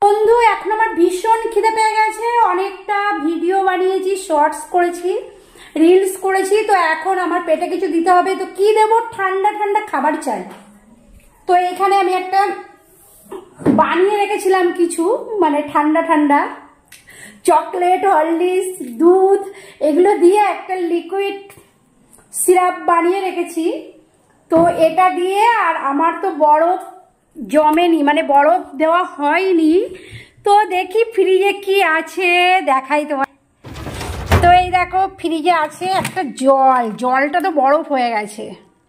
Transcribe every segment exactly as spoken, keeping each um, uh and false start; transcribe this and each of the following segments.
বন্ধু এখন আমার ভীষণ খিদে পেয়ে গেছে, অনেকটা ভিডিও বানিয়েছি, শর্টস করেছি, রিলস করেছি, তো এখন আমার পেটে কিছু দিতে হবে। তো কি দেবো? ঠান্ডা ঠান্ডা খাবার চাই। তো এখানে আমি একটা বানিয়ে রেখেছিলাম কিছু, মানে ঠান্ডা ঠান্ডা চকলেট, হরলিক্স, দুধ এগুলো দিয়ে একটা লিকুইড সিরাপ বানিয়ে রেখেছি। তো এটা দিয়ে, আর আমার তো বরফ জমেনি, মানে বরফ দেওয়া হয়নি, তো দেখি ফ্রিজে কি আছে দেখাই তোমার। তো এই দেখো ফ্রিজে আছে একটা জল, জলটা তো বরফ হয়ে গেছে।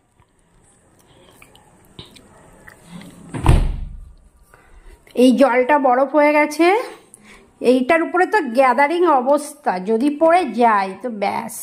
এই জলটা বরফ হয়ে গেছে, এইটার উপরে তো গ্যাদারিং অবস্থা, যদি পড়ে যায় তো ব্যাস।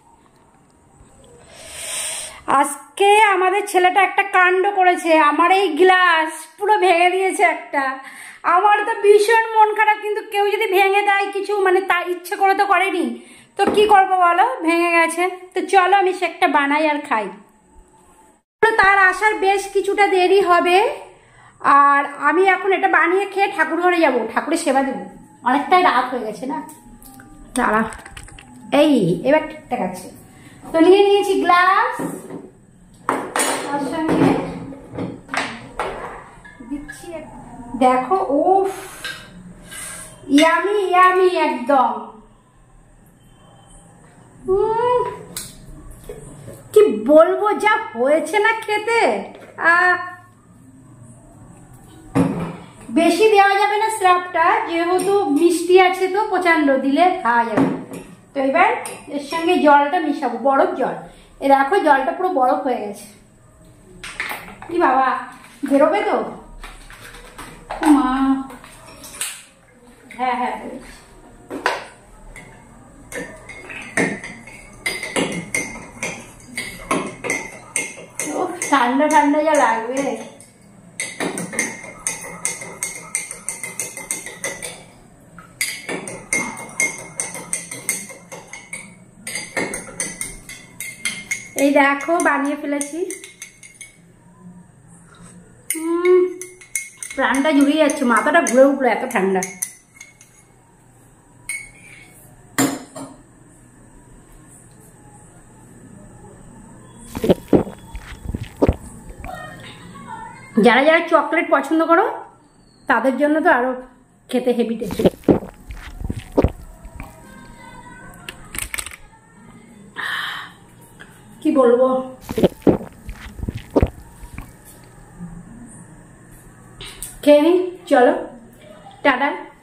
আজকে আমাদের ছেলেটা একটা কাণ্ড করেছে, আমার এই গ্লাস পুরো ভেঙে দিয়েছে একটা। আমার তো ভীষণ মন খারাপ, কিন্তু কেউ যদি ভেঙে দেয় কিছু, মানে তা ইচ্ছে করে তো করেনি, তো কি করবো বলো, ভেঙে গেছে। তো চলো আমি সেটা বানাই আর খাই। তার আসার বেশ কিছুটা দেরি হবে, আর আমি এখন এটা বানিয়ে খেয়ে ঠাকুর ঘরে যাবো, ঠাকুরের সেবা দেবো, অনেকটাই রাত হয়ে গেছে না। দাঁড়া, এই এবার ঠিকঠাক আছে। তো নিয়ে নিয়েছি গ্লাস, তার সঙ্গে দিচ্ছি, দেখো উফ ইয়ামি ইয়ামি একদম। কি বলবো, যা হয়েছে না খেতে। আহ বেশি দেওয়া যাবে না সিরাপটা, যেহেতু মিষ্টি আছে, তো প্রচন্ড দিলে খাওয়া যাবে। তো এবার এর সঙ্গে জলটা মিশাবো, বরফ জল। এ দেখো জলটা পুরো বরফ হয়ে গেছে। কি বাবা, বেরোবে তো মা? হ্যাঁ হ্যাঁ ঠান্ডা ঠান্ডা যা লাগবে। এই দেখো বানিয়ে ফেলেছি। হম প্রাণটা জুড়িয়ে যাচ্ছে, মাথাটা ঘুরে উঠলো, এত ঠান্ডা। যারা যারা চকলেট পছন্দ করো তাদের জন্য তো আরো খেতে হেভি টেস্ট। কি বলবো, খেয়ে নি, চলো টাটা।